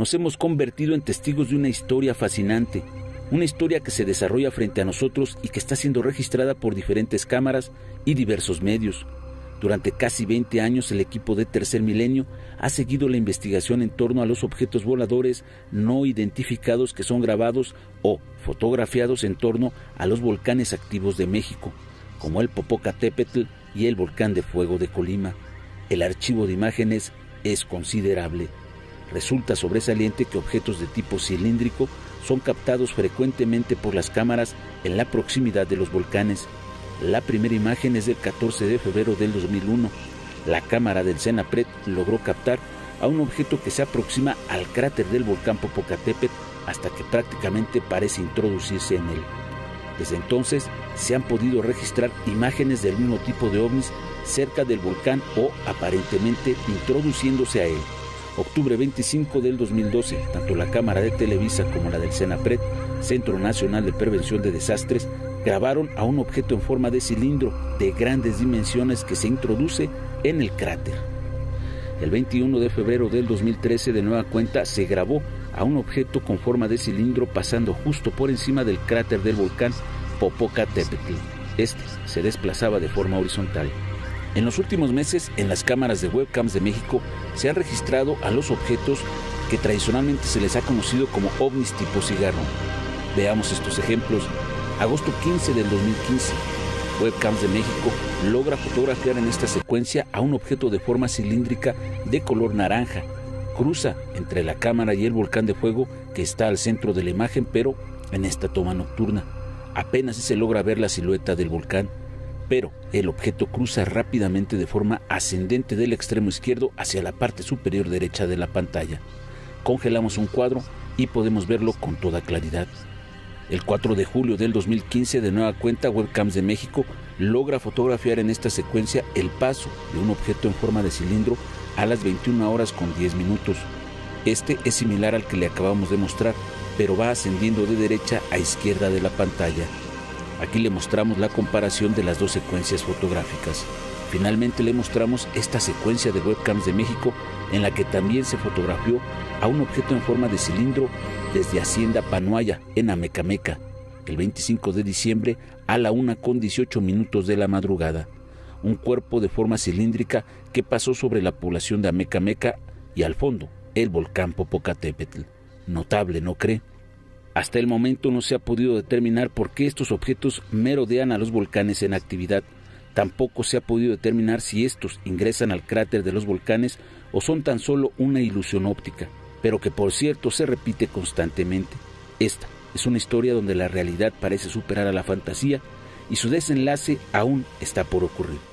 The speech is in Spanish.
nos hemos convertido en testigos de una historia fascinante, una historia que se desarrolla frente a nosotros y que está siendo registrada por diferentes cámaras y diversos medios. Durante casi 20 años, el equipo de Tercer Milenio ha seguido la investigación en torno a los objetos voladores no identificados que son grabados o fotografiados en torno a los volcanes activos de México, como el Popocatépetl y el Volcán de Fuego de Colima. El archivo de imágenes es considerable. Resulta sobresaliente que objetos de tipo cilíndrico son captados frecuentemente por las cámaras en la proximidad de los volcanes. La primera imagen es del 14 de febrero del 2001. La cámara del CENAPRED logró captar a un objeto que se aproxima al cráter del volcán Popocatépetl hasta que prácticamente parece introducirse en él. Desde entonces se han podido registrar imágenes del mismo tipo de ovnis cerca del volcán o aparentemente introduciéndose a él. Octubre 25 del 2012, tanto la cámara de Televisa como la del CENAPRED, Centro Nacional de Prevención de Desastres, grabaron a un objeto en forma de cilindro de grandes dimensiones que se introduce en el cráter. El 21 de febrero del 2013, de nueva cuenta, se grabó a un objeto con forma de cilindro pasando justo por encima del cráter del volcán Popocatépetl. Este se desplazaba de forma horizontal. En los últimos meses, en las cámaras de webcams de México se han registrado a los objetos que tradicionalmente se les ha conocido como ovnis tipo cigarro. Veamos estos ejemplos. Agosto 15 del 2015, Webcams de México logra fotografiar en esta secuencia a un objeto de forma cilíndrica de color naranja. Cruza entre la cámara y el volcán de fuego que está al centro de la imagen, pero en esta toma nocturna apenas se logra ver la silueta del volcán, pero el objeto cruza rápidamente de forma ascendente del extremo izquierdo hacia la parte superior derecha de la pantalla. Congelamos un cuadro y podemos verlo con toda claridad. El 4 de julio del 2015, de nueva cuenta, Webcams de México logra fotografiar en esta secuencia el paso de un objeto en forma de cilindro a las 21 horas con 10 minutos. Este es similar al que le acabamos de mostrar, pero va ascendiendo de derecha a izquierda de la pantalla. Aquí le mostramos la comparación de las dos secuencias fotográficas. Finalmente le mostramos esta secuencia de Webcams de México en la que también se fotografió a un objeto en forma de cilindro desde Hacienda Panuaya, en Amecameca, el 25 de diciembre a la 1:18 de la madrugada. Un cuerpo de forma cilíndrica que pasó sobre la población de Amecameca y al fondo el volcán Popocatépetl. Notable, ¿no cree? Hasta el momento no se ha podido determinar por qué estos objetos merodean a los volcanes en actividad. Tampoco se ha podido determinar si estos ingresan al cráter de los volcanes o son tan solo una ilusión óptica, pero que por cierto se repite constantemente. Esta es una historia donde la realidad parece superar a la fantasía y su desenlace aún está por ocurrir.